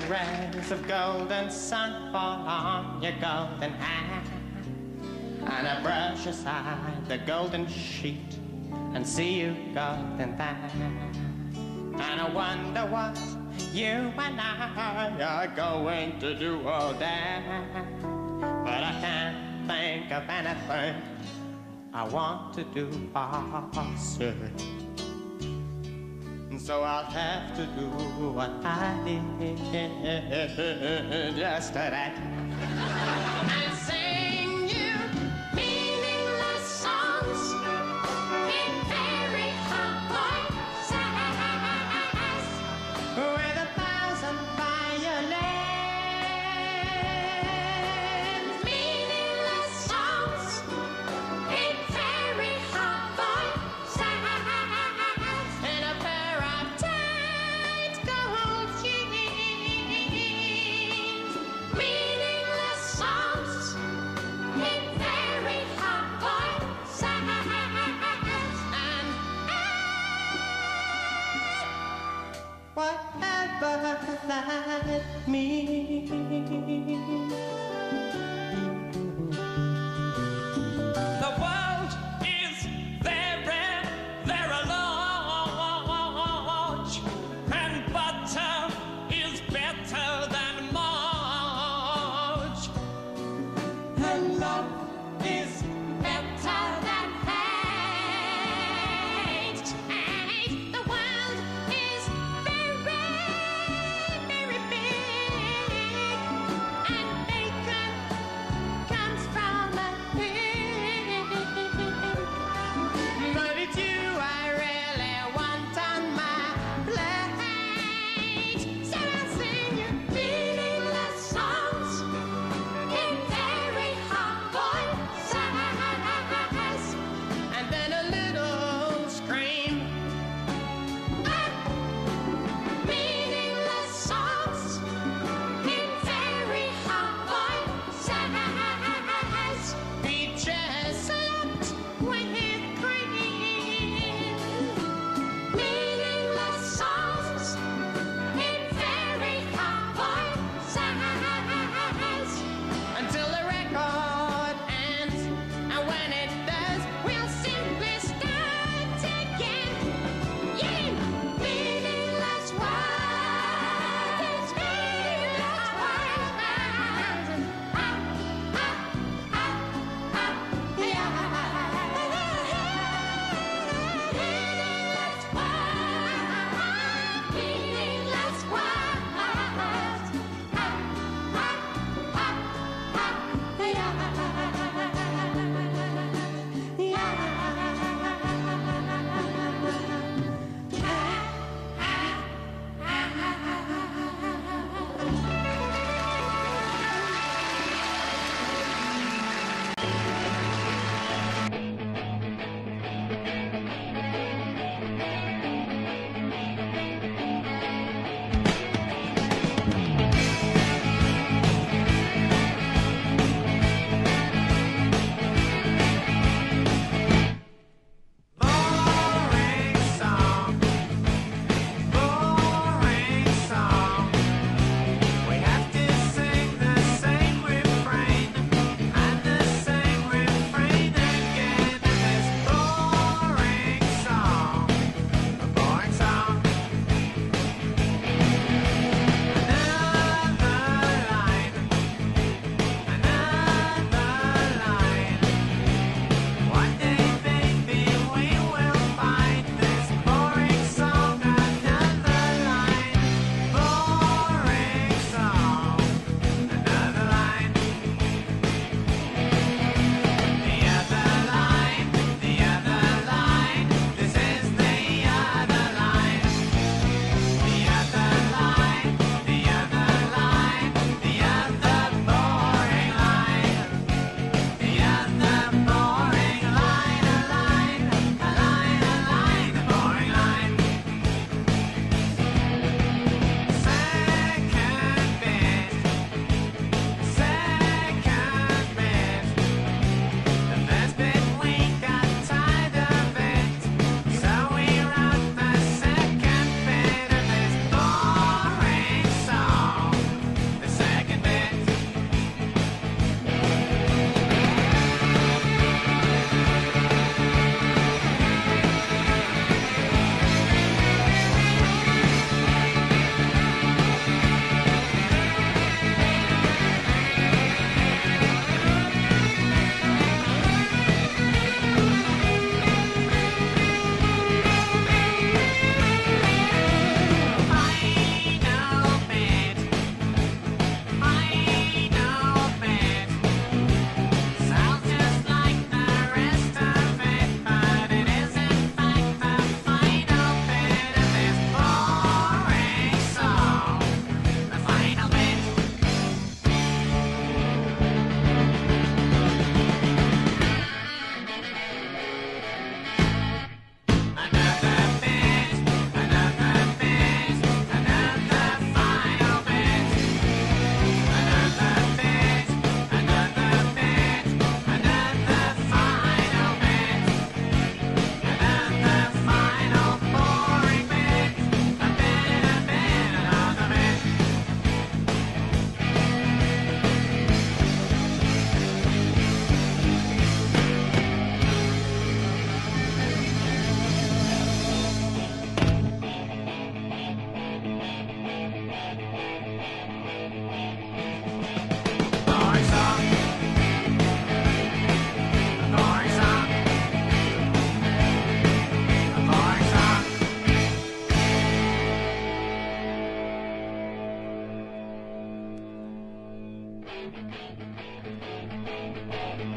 rays of golden sun fall on your golden hair, and I brush aside the golden sheet and see you golden there. And I wonder what you and I are going to do all day, but I can't think of anything I want to do or say. So I'll have to do what I did yesterday and sing you meaningless songs in very hot voices with 1,000 violins. Meaningless songs in very hot voices in a pair of tight gold jeans. Meaningless songs in very hot voices and whatever that means. The world is very, very large, and butter is better than marge, and love is better than hate. The world is very, very big, and bacon comes from a pig. But it's you I really want on my plate. So I'll sing you meaningless songs in very hot voices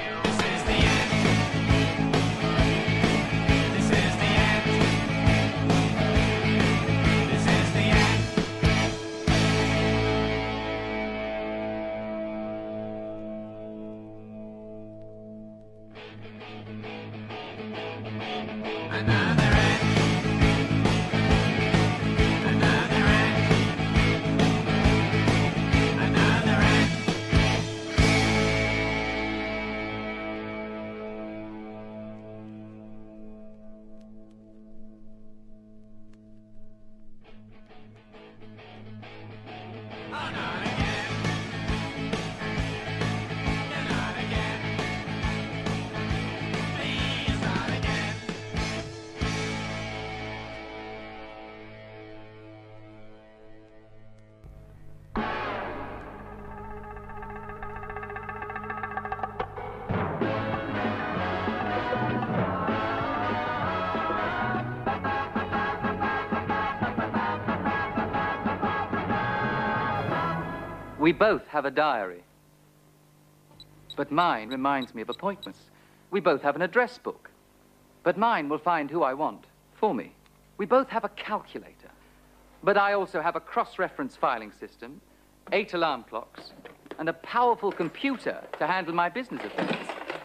We both have a diary, but mine reminds me of appointments. We both have an address book, but mine will find who I want for me. We both have a calculator, but I also have a cross-reference filing system, 8 alarm clocks, and a powerful computer to handle my business affairs.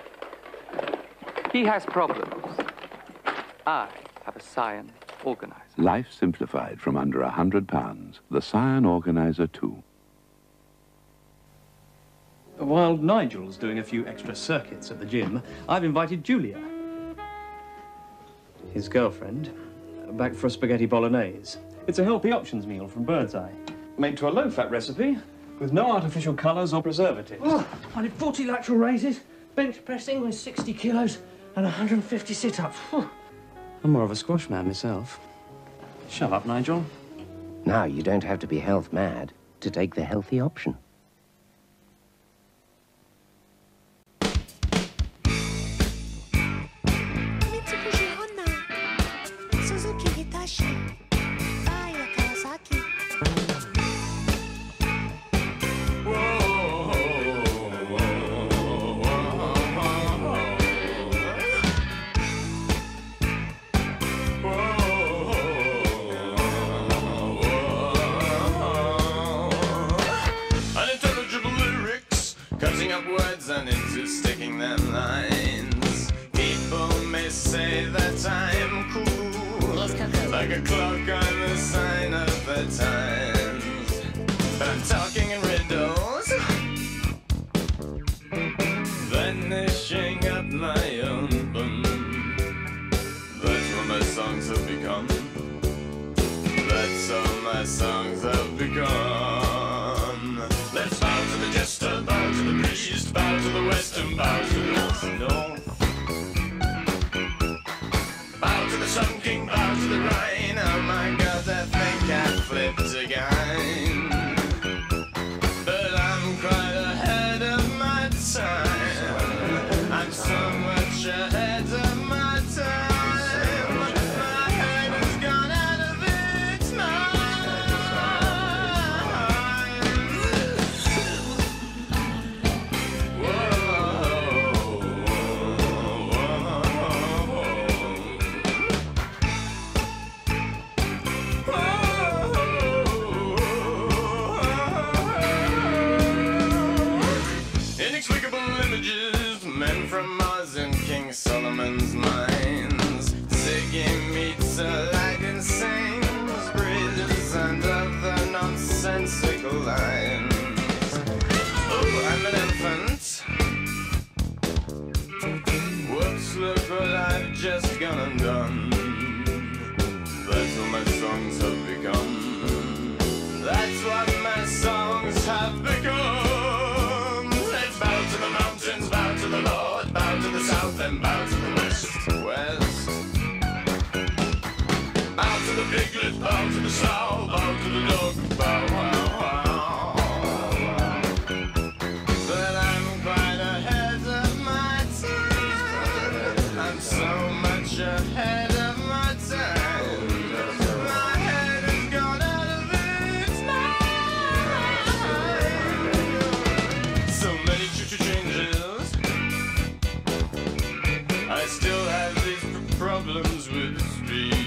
He has problems. I have a Scion Organizer. Life simplified from under £100. The Scion Organizer 2. While Nigel's doing a few extra circuits at the gym, I've invited Julia, his girlfriend, back for a spaghetti bolognese. It's a healthy options meal from Birdseye, made to a low-fat recipe with no artificial colours or preservatives. Oh, I did 40 lateral raises, bench pressing with 60 kilos and 150 sit-ups. I'm more of a squash man myself. Shut up, Nigel. Now you don't have to be health mad to take the healthy option. Cutting up words and into sticking them lines. People may say that I'm cool, like a clock I'm a sign of the times. But I'm talking in riddles, vanishing up my own bum. That's what my songs have become. That's all my songs have become. Let's bow to the jester, bow to the priest, bow to the west and bow to the north and north. Bow to the Sun King, bow to the Rhine. Oh my God, I think I flipped again. But I'm quite ahead of my time. I'm so much ahead of my time. My head has gone out of its mind. Inexplicable images, men from Mars and King Solomon's mines. Ziggy meets a light in Sainsbury's and other nonsensical lines. Oh, I'm an elephant. Whoops, look what I've just gone and done. That's what my songs have become. That's what my songs have become. Bow to the mountains, bow to the Lord, bow to the south and bow to the west. Bow to the piglet, bow to the sow, bow to the dog, bow wow wow. But I'm quite ahead of my time. I'm so much ahead of my time. My head be.